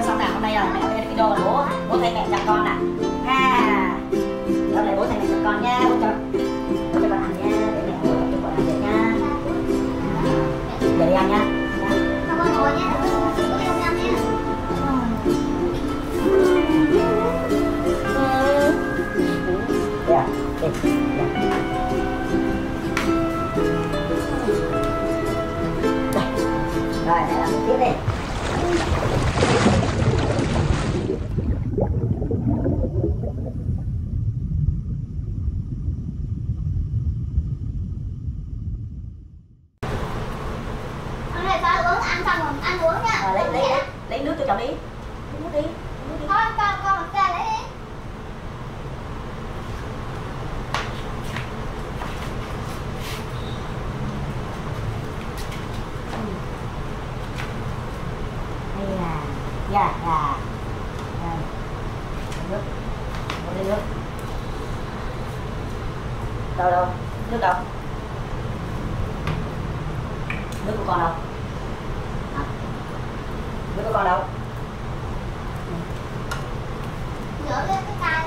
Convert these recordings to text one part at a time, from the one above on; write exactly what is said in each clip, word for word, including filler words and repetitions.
xong nào, hôm nay là mẹ quay video là bố bố thấy mẹ chăm con nè ha. Hôm nay bố thấy mẹ chăm con nha, bố cho bố cho con ăn nha, để mẹ bố cho con ăn được nha. Để đi ăn nha. Không có ngồi nha, bố đi không ăn nha. Yeah, đi. Rồi, để làm tiếp đi. Hôm nay ba uống ăn xong rồi ăn uống nha. À, lấy, lấy, lấy, lấy nước cho cháu đi. Lấy nước đi. Lấy nước đi. Thôi con con một ra lấy đi. Đây là dạ là đây nước, lấy nước đâu đâu nước đâu, nước của con đâu à, nước của con đâu, Rửa lên cái tay.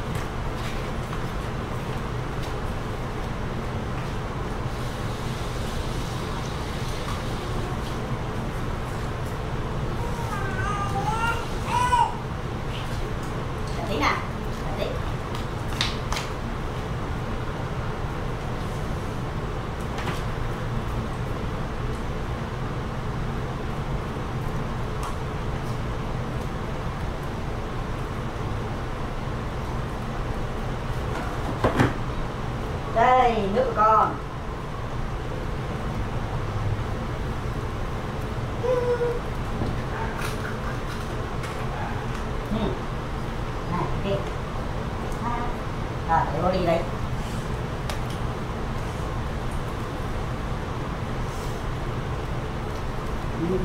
tí nè, tí. Đây, nước của con. Ừ. Này, đi. Rồi, để bố đi đây. Ừ.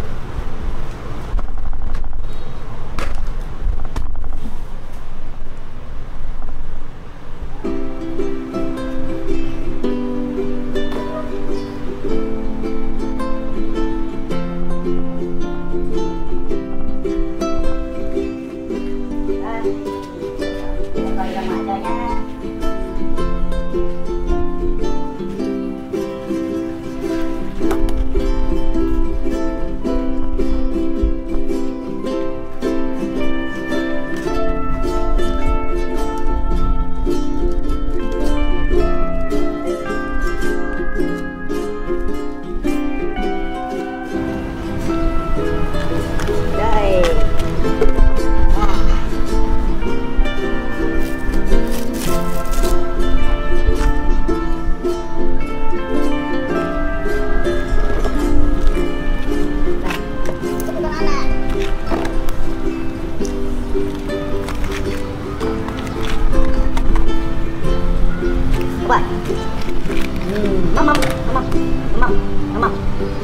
Mắm mắm mắm mắm mắm mắm.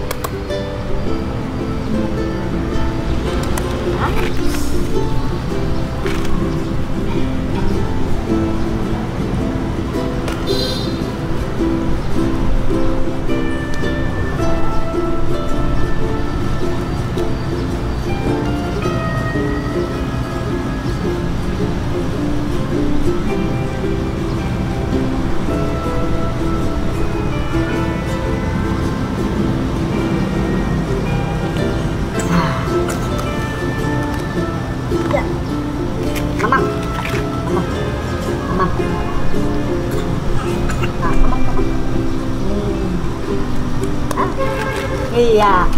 Iya.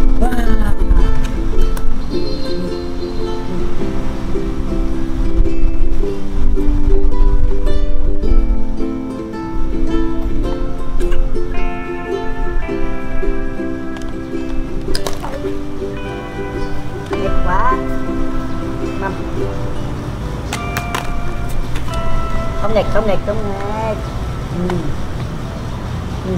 Đẹp quá. Mâm. Không nghịch, không nghịch, không nghịch. Ừ. Ừ.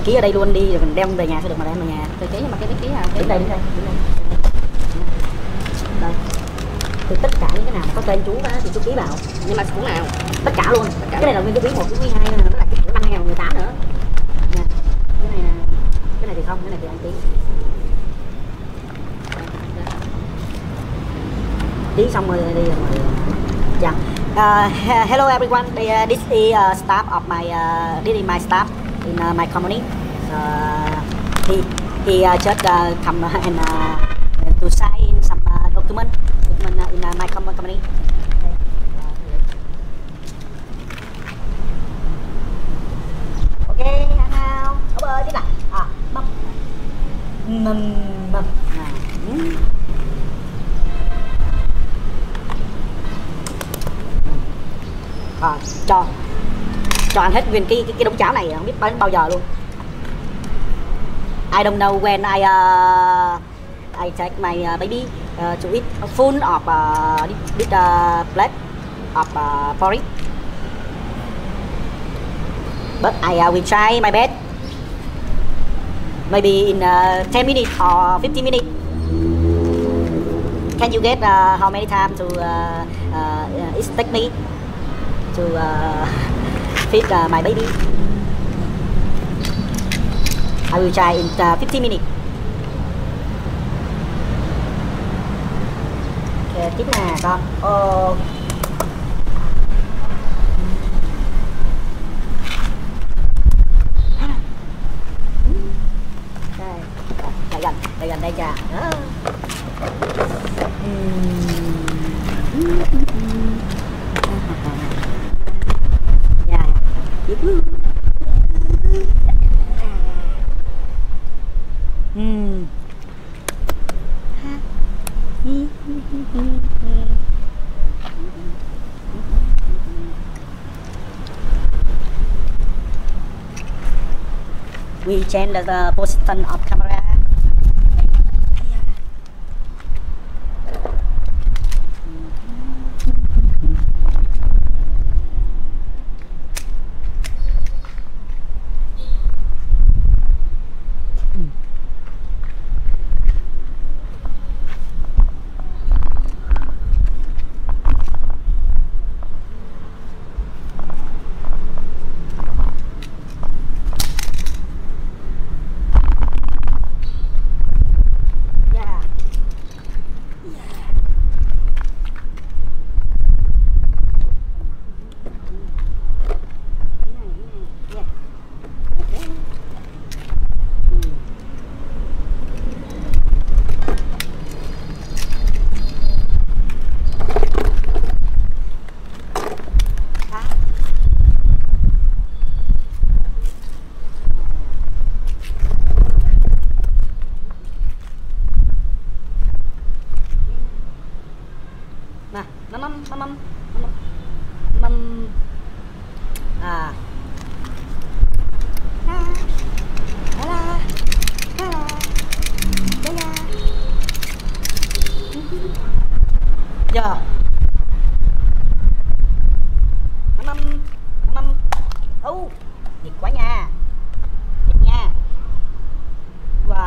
ký ở đây luôn đi rồi mình đem về nhà sẽ được mà đem về nhà. Tờ ký nhưng mà cái ký nào? Đứng đây, đứng đây, đứng đây. Đây. Thì tất cả những cái nào mà có tên chú đó thì chú ký vào. Nhưng mà cuốn nào? Tất cả luôn. Tất cả. Cái này là nguyên cái quý một, cái quý hai nữa, nó là cái của năm hai nghìn không trăm mười tám nữa. Nè. Cái này cái này thì không, cái này thì anh ký. Ký xong rồi đi rồi. Yeah. Uh, hello everyone. Uh, this is uh, staff of my uh, this is my staff in uh, my company. Uh, he he uh, just uh, come and uh, to sign some uh, document document uh, in uh, my company. Okay. Okay, nào. Ông ơi, tiếp lại. À, mâm. Mâm mâm. À. À, cho cho ăn hết nguyên cái cái, cái đống cháo này không biết bán bao giờ luôn. I don't know when I uh, I take my uh, baby uh, to eat full of uh, this, this uh, plate of uh, porridge. But I uh, will try my best. Maybe in uh, ten minutes or fifteen minutes. Can you get uh, how many times to uh, uh, it take me to uh, feed uh, my baby? I will try in uh, fifteen minutes. Okay, tiếp nè con. Oh. Đây, đây gần, đây gần đây cha. Đó. Yeah, tiếp. Hmm. We change the position of camera. Mâm mâm mâm mâm mâm à ha la la la la giờ mâm mâm ô nhiệt quá nha, nhiệt nha. Wow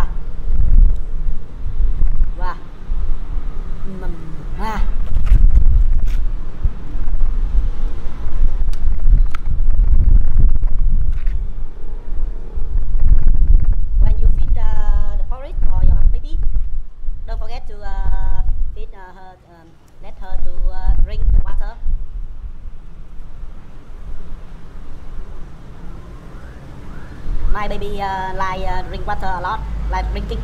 wow mâm ha. To uh, feed uh, her, um, let her to uh, drink the water. My baby uh, like uh, drink water a lot, like drinking.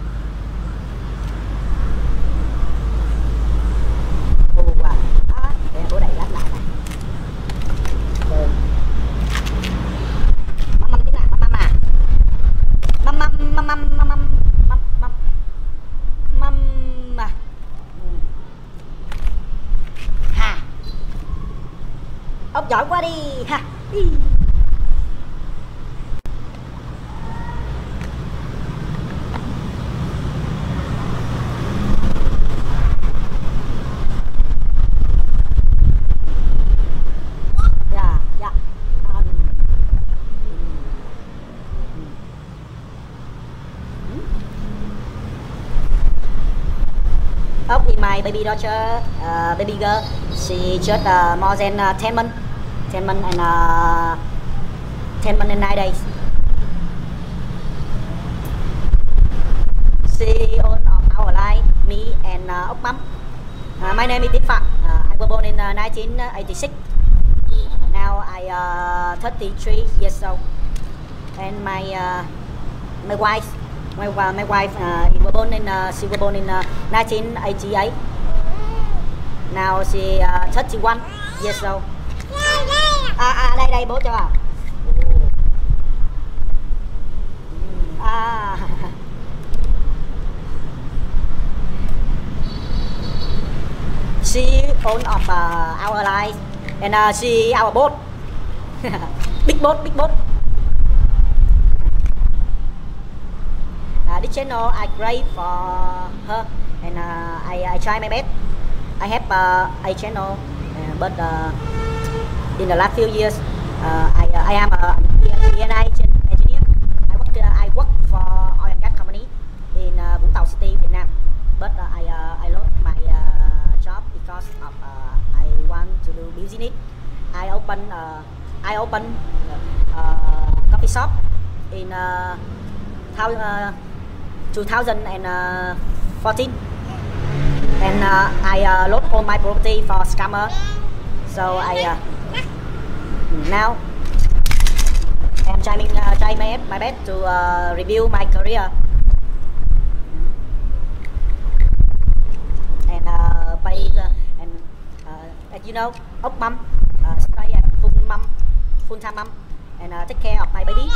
Oh wow, à, để bố đẩy lát lại này. Rồi. Mắm mắm tiếp nào, mắm mắm à. Mắm mắm mắm mắm mắm mắm mắm mắm mắm mà. Ha. Ông giỏi quá đi ha. Đi. Dạ, dạ. Um, up in my baby daughter, uh, baby girl. She just uh, more than uh, ten months, ten months and uh, ten months and nine days. She own our life, me and uh, Ốc Mắm. Uh, my name is Tiến Phạm. Uh, I was born in uh, nineteen eighty-six. Uh, now I uh, thirty-three years old, and my uh, my wife, my uh, my wife uh, was born in uh, she was born in uh, nineteen eighty-eight. Now she uh, thirty-one years old. À, à đây đây bố cho à. À. She own of uh, our life and uh, she our boat. Big boat, big boat. Uh, this channel I create for her and uh, I, I try my best. I have uh, a channel uh, but uh, in the last few years uh, I, uh, I am a E N I engineer. I work, uh, I work for oil and gas company in uh, Vũng Tàu City, Việt Nam. But uh, I, uh, I lost my uh, job because of uh, I want to do business. I open uh, I open uh, coffee shop in uh, uh, two thousand fourteen, and uh, I uh, lost all my property for scammer. So I uh, now I'm trying uh, try my, my best to uh, review my career. And uh, pay uh, and uh, as you know, Ốc Mắm uh, stay at full mom, full time mom, and uh, take care of my baby.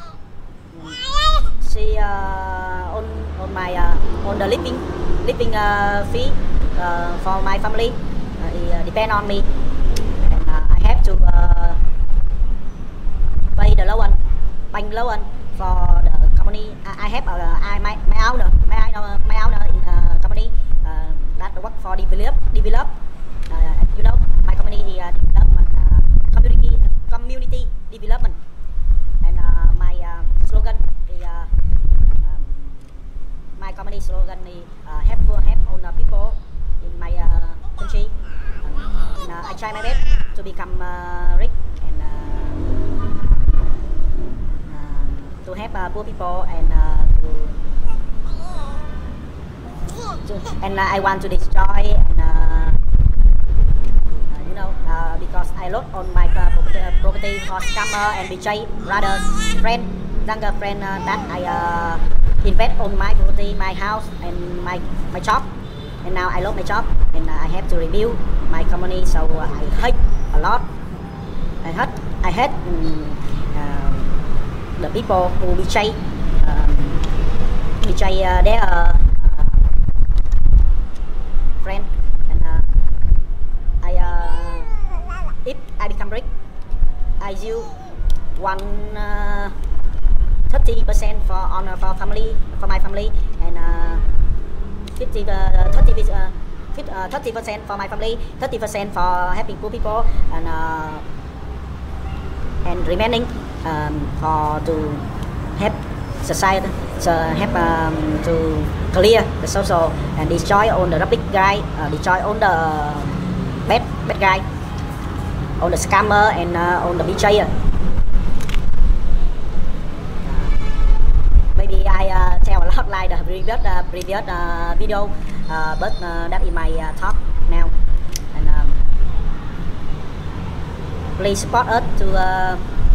She uh, on on my uh, on the living living uh, fee uh, for my family uh, depend on me, and uh, I have to uh, pay the loan, bank loan for the company. I, I have uh, I my my owner, my owner, my owner in uh, company. Uh, that work for develop develop uh, you know my company uh, development uh, community community development, and uh, my uh, slogan is uh, um, my company slogan is uh, help for help on uh, people in my uh, country, um, and uh, I try my best to become uh, rich and uh, uh, to help uh, poor people and uh, to and uh, I want to destroy and uh, uh, you know uh, because I lost on my uh, property for scammer and betray brothers, friend, younger friend uh, that I uh, invest on my property, my house and my my job, and now I lost my job and uh, I have to review my company. So uh, I hate a lot. I hate I hate um, uh, the people who betray um, betray uh, their uh, friend, and uh, I uh, if I become rich, I use one thirty percent for honor for family for my family, and uh, fifty uh, thirty uh, thirty percent for my family, thirty percent for helping poor people, and uh, and remaining um, for to help society, so help um, to clear the social and destroy all the rubbish guy, uh, destroy all the bad bad guy, all the scammer and uh, all the betrayer. Maybe I uh, tell a lot like the previous uh, previous uh, video, uh, but uh, that is my uh, talk now, and um, please support us to. Uh,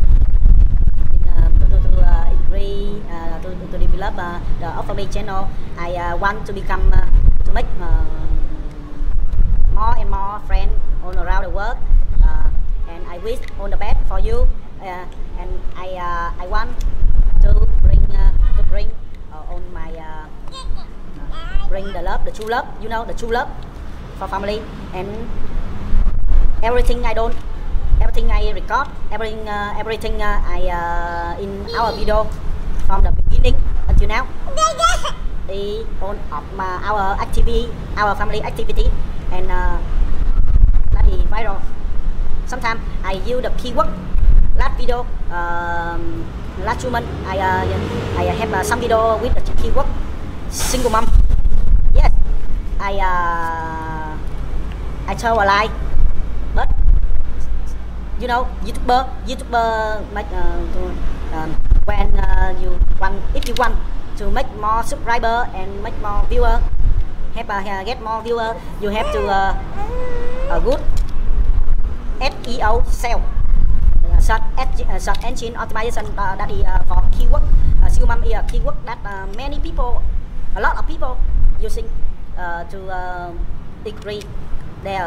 Uh, to, to develop uh, the ocfamily channel. I uh, want to become uh, to make uh, more and more friends all around the world, uh, and I wish all the best for you, uh, and I uh, I want to bring uh, to bring uh, on my uh, uh, bring the love, the true love, you know, the true love for family, and everything I don't everything I record, everything uh, everything uh, I uh, in our video from the beginning until now, the on of uh, our activity, our family activity, and uh, that is viral. Sometimes I use the keyword last video, um, last two months I uh, I have uh, some video with the keyword single mom. Yes, I uh, I tell a lie, but you know, YouTuber, YouTuber make uh, um, when uh, you want, if you want to make more subscriber and make more viewer, have uh, get more viewer, you have to uh, a good S E O sell, uh, search, uh, search engine optimization, uh, that is uh, for keyword. Uh, Slogan is a keyword that uh, many people, a lot of people using uh, to uh, increase their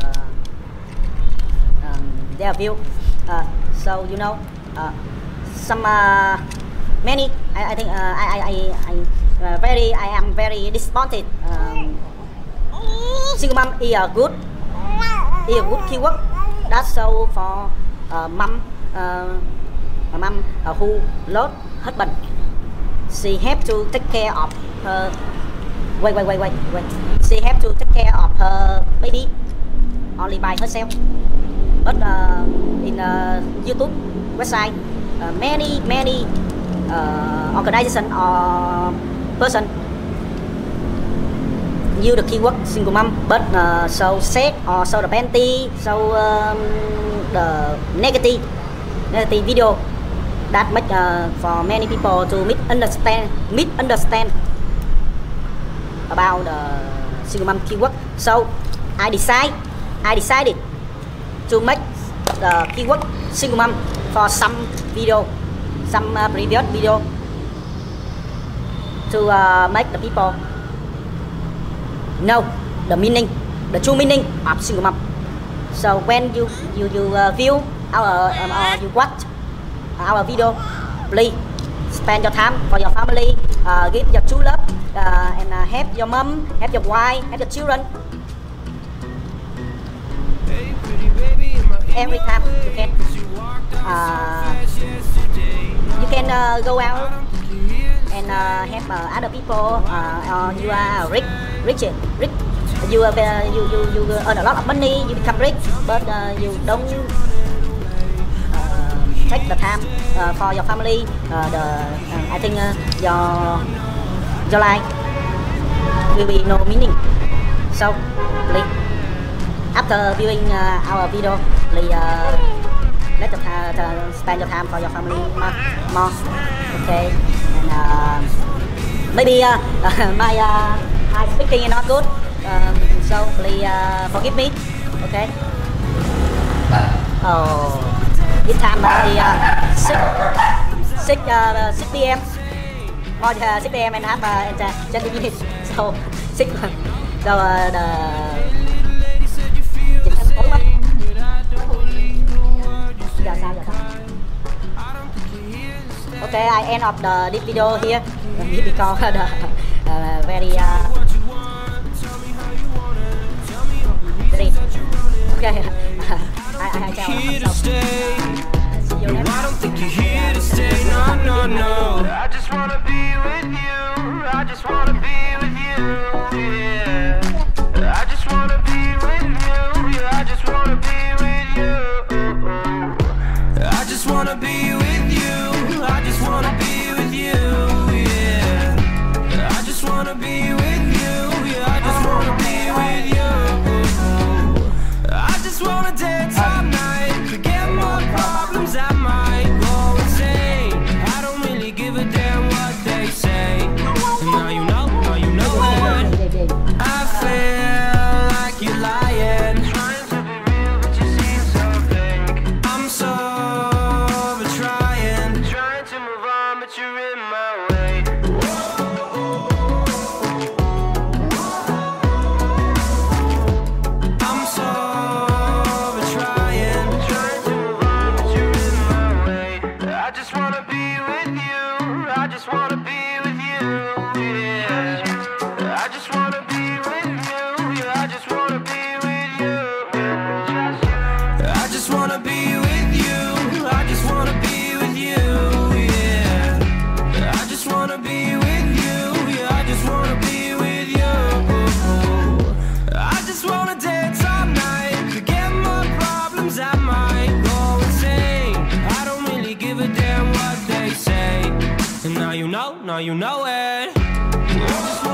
um, their view. Uh, so you know, uh, some uh, many. I, I think uh, I I I, I uh, very I am very disappointed. Um, Slogan is a good is a good keyword. That's so for uh, mom, uh, a mom uh, who lost husband. She have to take care of her. Wait, wait, wait, wait, wait. She have to take care of her baby only by herself. But uh, in uh, YouTube website, uh, many many uh, organization or person use the keyword single mom, but uh, so sad or so the panty, so um, the negative negative video that make uh, for many people to misunderstand misunderstand about the single mom keyword. So I decide I decided to make the keyword single mom for some video, some uh, previous video, to uh, make the people know the meaning, the true meaning of single mom. So when you you you uh, view our um, or you watch our video, please spend your time for your family, uh, give your true love, uh, and uh, help your mom, help your wife, help your children. Every time you can, uh, you can uh, go out and uh, help uh, other people. Uh, or you are rich, rich, rich. You uh, you you you earn a lot of money, you become rich, but uh, you don't uh, take the time uh, for your family. Uh, the uh, I think uh, your your life will be no meaning. So please, after viewing uh, our video, please uh, let the, uh, spend your time for your family more. more. Okay, and uh, maybe uh, my uh, my speaking is not good, um, so please uh, forgive me. Okay. Oh, this time is uh, six six uh, six p m or uh, six p m and half uh, twenty minutes. So six. So uh, the okay, I end of the this video here because the uh, very uh, very okay. I I tell myself. See you next. I don't think you're here to stay. No, no, no. I just wanna be with you. I just wanna be with you. Yeah. I just wanna be with you. Yeah. I just wanna be with you. I just wanna be with you. I just wanna be with you. Yeah. I just wanna be with you. Yeah. I just wanna be with you. I just wanna dance all night, forget my problems. I might go insane. I don't really give a damn what they say. And now you know, now you know it. I feel like you're lying, trying to be real, but you seem so fake. I'm so over trying, trying to move on, but you're in my way. I'm so over trying, trying to move on, but you're in my way. I just wanna be with you. I just wanna be with you. Yeah. I just wanna be with you. Yeah. I just wanna be with you. I just wanna be with you. I just wanna be with you. Yeah. I just wanna be with you. Yeah. I just wanna be with you. I just wanna dance all night, forget my problems. I might go insane. I don't really give a damn what they say. And now you know, now you know it. I just